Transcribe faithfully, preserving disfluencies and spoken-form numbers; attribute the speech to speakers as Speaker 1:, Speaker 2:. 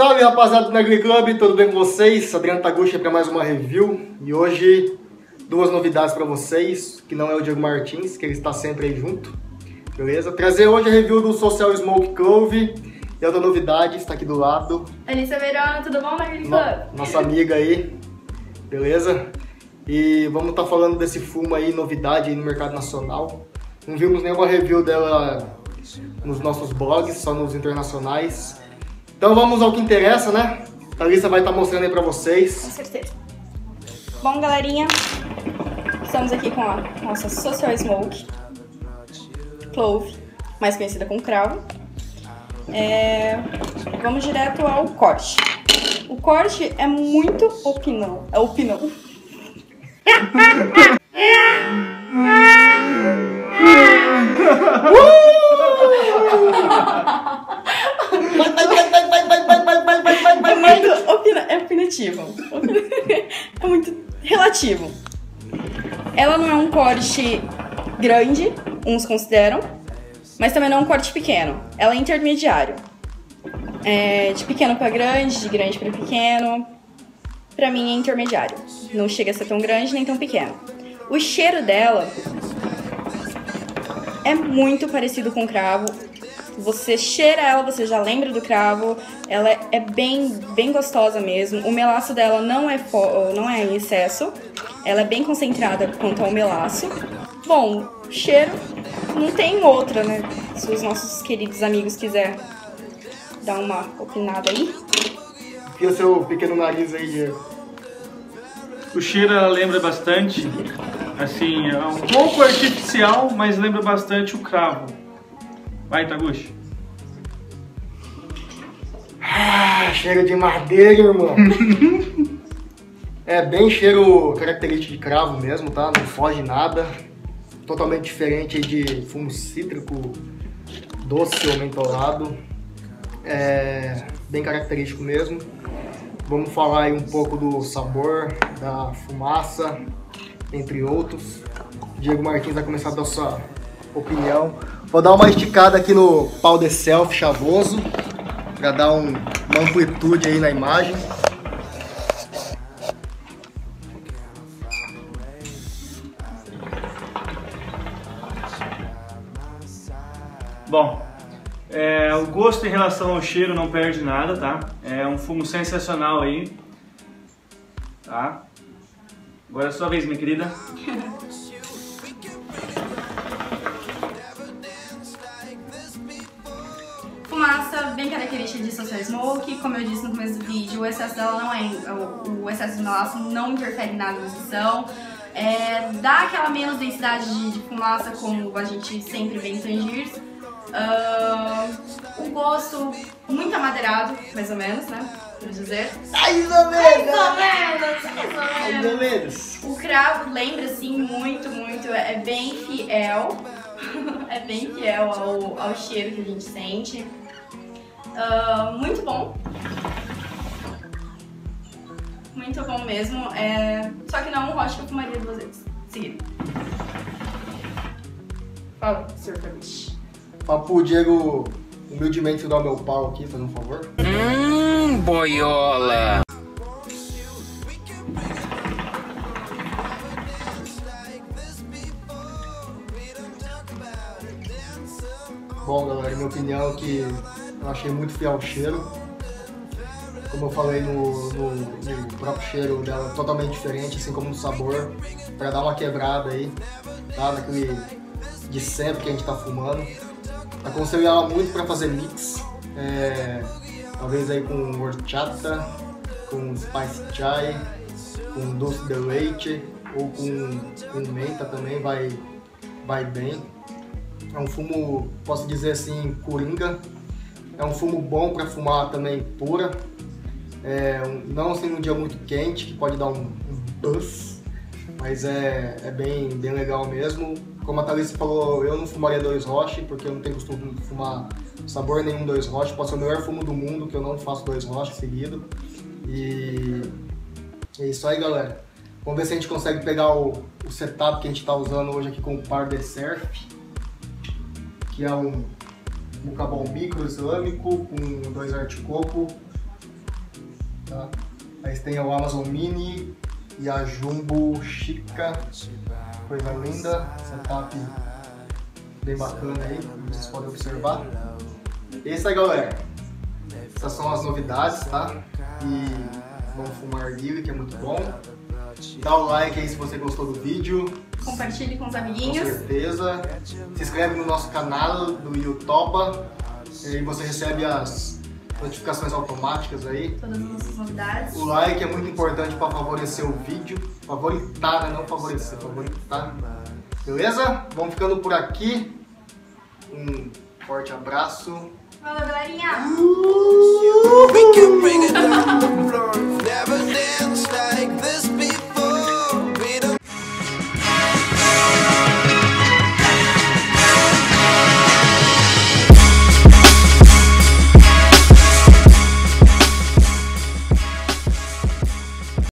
Speaker 1: Salve rapaziada do Negri Club, tudo bem com vocês? Adriano Taguchi para mais uma review e hoje duas novidades para vocês, que não é o Diego Martins, que ele está sempre aí junto, beleza? Trazer hoje a review do Social Smoke Clove e outra novidade, está aqui do lado.
Speaker 2: Alissa Verona, tudo bom, Negri Club?
Speaker 1: No, nossa amiga aí, beleza? E vamos estar tá falando desse fumo aí, novidade aí no mercado nacional. Não vimos nenhuma review dela nos nossos blogs, só nos internacionais. Então vamos ao que interessa, né? A Alissa vai estar mostrando aí pra vocês.
Speaker 2: Com certeza. Bom, galerinha, estamos aqui com a nossa Social Smoke Clove, mais conhecida como cravo. É... Vamos direto ao corte. O corte é muito opinão. É opinão. É opinativo. É muito relativo. Ela não é um corte grande, uns consideram, mas também não é um corte pequeno. Ela é intermediário. É de pequeno para grande, de grande para pequeno. Pra mim é intermediário. Não chega a ser tão grande nem tão pequeno. O cheiro dela é muito parecido com cravo. Você cheira ela, você já lembra do cravo. Ela é bem, bem gostosa mesmo. O melaço dela não é, não é em excesso. Ela é bem concentrada quanto ao melaço. Bom, cheiro não tem outra, né? Se os nossos queridos amigos quiserem dar uma opinada aí.
Speaker 1: E o seu pequeno nariz aí, Diego?
Speaker 3: O cheiro ela lembra bastante, assim, é um pouco artificial, mas lembra bastante o cravo. Vai, Taguchi.
Speaker 1: Ah, cheiro de madeira, irmão. É bem cheiro característico de cravo mesmo, tá? Não foge nada. Totalmente diferente de fumo cítrico, doce ou mentolado. É bem característico mesmo. Vamos falar aí um pouco do sabor, da fumaça, entre outros. Diego Martins vai começar a dar sua opinião. Vou dar uma esticada aqui no powder self chavoso, para dar um, uma amplitude aí na imagem.
Speaker 3: Bom, é, o gosto em relação ao cheiro não perde nada, tá? É um fumo sensacional aí, tá? Agora é a sua vez, minha querida.
Speaker 2: Fumaça bem característica de Social Smoke. Como eu disse no começo do vídeo, o excesso dela não é, o, o excesso de melaço não interfere na composição. É, dá aquela menos densidade de, de fumaça, como a gente sempre vê em Tangiers. Uh, o gosto muito amadeirado, mais ou menos, né? Vamos dizer.
Speaker 1: Mais ou menos!
Speaker 2: Mais ou menos! Mais ou menos!
Speaker 1: Mais ou menos!
Speaker 2: O cravo lembra, assim, muito, muito. É bem fiel. É bem fiel ao, ao cheiro que a gente sente. Uh, muito bom. Muito bom mesmo. É... Só que não é um roche que eu fumaria duas vezes. Seguido. Fala, senhor Taguchi.
Speaker 1: Papo, Diego, humildemente dar o meu pau aqui, fazendo um favor.
Speaker 4: Hum, boiola!
Speaker 1: Bom, galera, minha opinião é que eu achei muito fiel o cheiro. Como eu falei no, no, no próprio cheiro dela, totalmente diferente, assim como no sabor, para dar uma quebrada aí, tá? Naquele de sempre que a gente tá fumando. Aconselho ela muito para fazer mix, é, talvez aí com horchata, com spice chai, com doce de leite ou com, com menta também vai, vai bem. É um fumo, posso dizer assim, coringa. É um fumo bom para fumar também pura. É, um, não assim num dia muito quente, que pode dar um, um buzz, mas é, é bem, bem legal mesmo. Como a Thalissa falou, eu não fumaria dois roche, porque eu não tenho costume de fumar sabor nenhum dois roche. Pode ser o melhor fumo do mundo, que eu não faço dois roche seguido. E é isso aí, galera. Vamos ver se a gente consegue pegar o, o setup que a gente está usando hoje aqui com o Powder Surf, que é um bucabol micro islâmico com dois arte coco tá? Aí tem o Amazon Mini e a Jumbo Chica, coisa linda, setup bem bacana aí, como vocês podem observar. É isso aí, galera. Essas são as novidades, tá? E vamos fumar livre, que é muito bom. Dá o like aí se você gostou do vídeo.
Speaker 2: Compartilhe com os
Speaker 1: Com
Speaker 2: amiguinhos.
Speaker 1: certeza. Se inscreve no nosso canal do YouTube. E aí você recebe as notificações automáticas aí.
Speaker 2: Todas as nossas novidades.
Speaker 1: O like é muito importante para favorecer o vídeo. Favoritar, né? Não favorecer, favoritar. Beleza? Vamos ficando por aqui. Um forte abraço.
Speaker 2: Falou, galerinha!
Speaker 5: We can bring it down from the floor, never did.